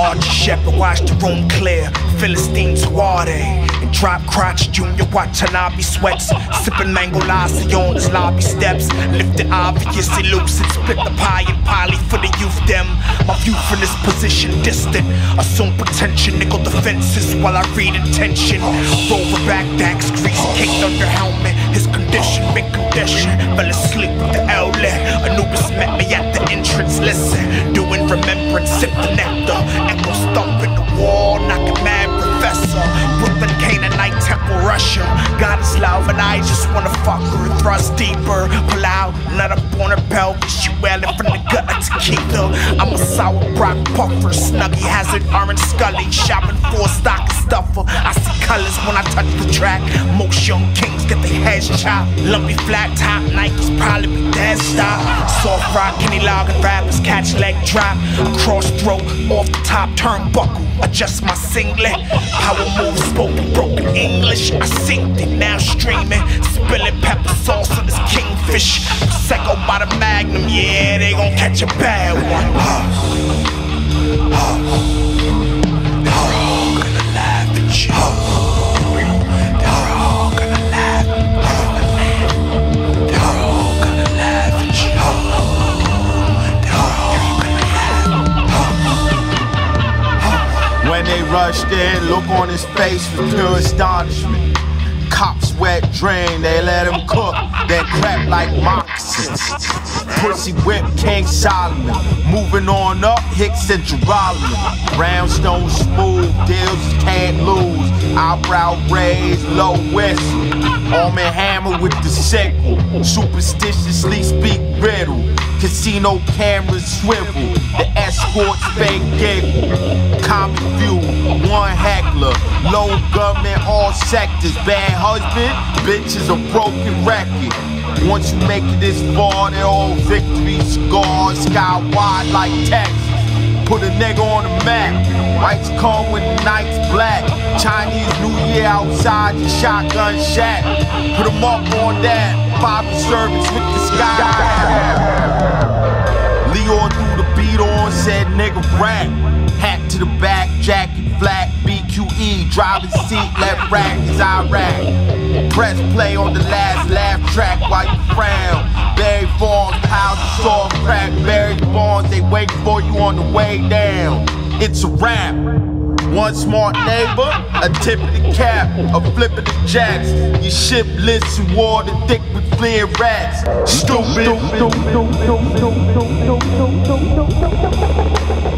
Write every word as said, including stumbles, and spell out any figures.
Archie Shepherd watched the room clear. Philistines who are they? And drop crotch, Junior watch Hanabi sweats. Sipping mango lassi on his lobby steps. Lifted obvious, elusive, split the pie and poly for the youth them. My view from this position distant. Assume pretension, nickel defenses while I read intention. Rover back, Dax grease, caked under helmet. His condition, been conditioned. Fell asleep with the outlet. Anubis met me at the entrance. Listen, doing remembrance, sip the nectar. Echo stomping the wall, knocking mad professor. Brooklyn, Canaanite, Temple, Russia. God is love and I just wanna fuck her. Thrust deeper, pull out, nut up on her pelvis. She wailing from the gut like tequila. I'm a sour Brock puffer, Snuggie Hazard, Orange Scully. Shopping for a stocking stuffer. I see colors when I touch the track. Most young kings get their heads chopped. Lumpy flat top Nikes probably be dead stop. Soft rock, Kenny Loggins rappers catch leg drop. Across throat, off the top turnbuckle. Adjust my singlet. Power moves, spoken broken English. I synced it, now streaming. Spilling pepper sauce on this kingfish. Prosecco by the Magnum, yeah, they gon' catch a bad one. Huh. Huh. They're all gonna laugh at you. They're all gonna laugh. They're all gonna laugh at you. They're all gonna laugh. When they rushed in, look on his face was pure astonishment. Cops wet drain, they let him cook, then crap like moccasins. Pussy whip King Solomon. Moving on up, Hicks and Geraldo. Brownstone smooth, deals can't lose. Eyebrow raised, low whistle. Arm and hammer with the sickle. Superstitiously speak riddle. Casino cameras swivel. The escorts fake giggle. Common view, one heckler. Low government, all sectors. Bad husband, bitches a broken record. Once you make it this far, they're all victory scars. Sky wide like Texas. Put a nigga on the map. Whites come when the night's black. Chinese New Year outside your shotgun shack. Put them up on that. Bobby service with the sky. Leo threw the beat on, said nigga rap. Hat to the back, jacket flat, B Q E, driver's seat, left rack is Iraq. Press play on the last laugh track while you frown. Barry Bonds, piles of soft crack, Barry Bonds, they wait for you on the way down. It's a wrap. One smart neighbor, a tip of the cap, a flip of the jacks. Your ship lists and water thick with clear rats. Stupid.